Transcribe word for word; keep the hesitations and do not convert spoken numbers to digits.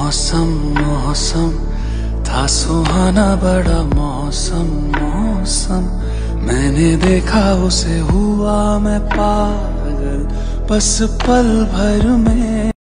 मौसम मौसम था सुहाना बड़ा मौसम मौसम, मैंने देखा उसे हुआ मैं पागल बस पल भर में।